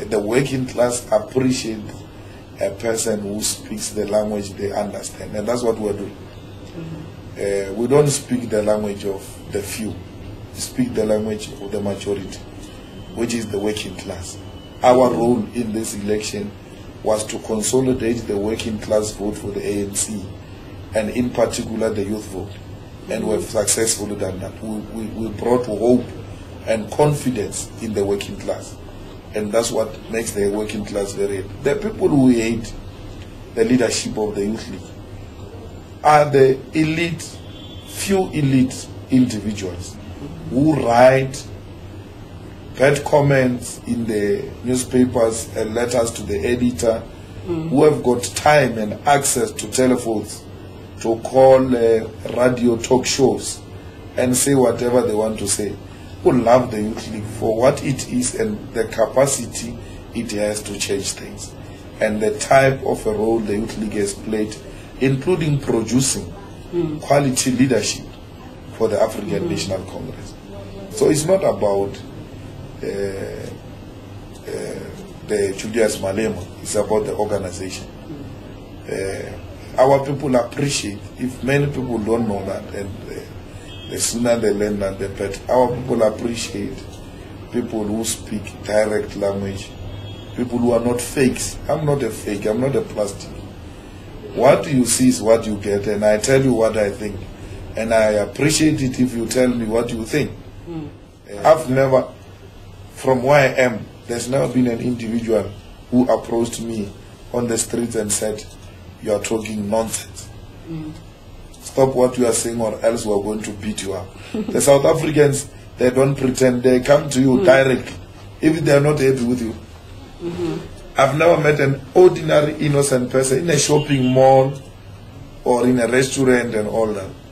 the working class appreciate a person who speaks the language they understand, and that's what we're doing. We don't speak the language of the few. We speak the language of the majority, which is the working class. Our role in this election was to consolidate the working class vote for the ANC, and in particular the youth vote. And we have successfully done that. We brought hope and confidence in the working class. And that's what makes the working class very happy. The people who hate the leadership of the Youth League are the elite, few elite individuals who write bad comments in the newspapers and letters to the editor, who have got time and access to telephones to call radio talk shows and say whatever they want to say, who love the Youth League for what it is and the capacity it has to change things, and the type of a role the Youth League has played, including producing quality leadership for the African National Congress. So it's not about the Julius Malema, it's about the organization. Our people appreciate, if many people don't know that, and the sooner they learn that, the better. Our people appreciate people who speak direct language, people who are not fakes. I'm not a fake, I'm not a plastic. What you see is what you get, and I tell you what I think. And I appreciate it if you tell me what you think. I've never, from where I am, there's never been an individual who approached me on the streets and said, "You are talking nonsense. Stop what you are saying or else we are going to beat you up." The South Africans, they don't pretend, they come to you directly, if they are not happy with you. I've never met an ordinary innocent person in a shopping mall or in a restaurant and all that.